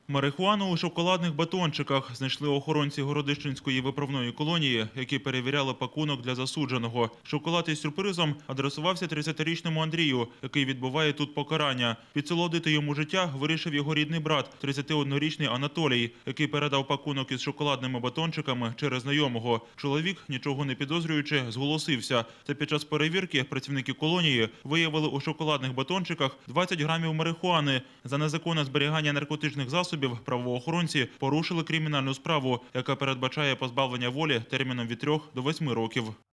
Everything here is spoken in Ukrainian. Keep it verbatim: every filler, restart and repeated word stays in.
Марихуану у шоколадних батончиках знайшли охоронці Городищенської виправної колонії, які перевіряли пакунок для засудженого. Шоколад із сюрпризом адресувався тридцятирічному Андрію, який відбуває тут покарання. Підсолодити йому життя вирішив його рідний брат, тридцятиоднорічний Анатолій, який передав пакунок із шоколадними батончиками через знайомого. Чоловік, нічого не підозрюючи, зголосився. Та під час перевірки працівники колонії виявили у шоколадних батончиках двадцять грамів марихуани. За незаконне зберігання наркотичних засобів правоохоронці порушили кримінальну справу, яка передбачає позбавлення волі терміном від трьох до восьми років.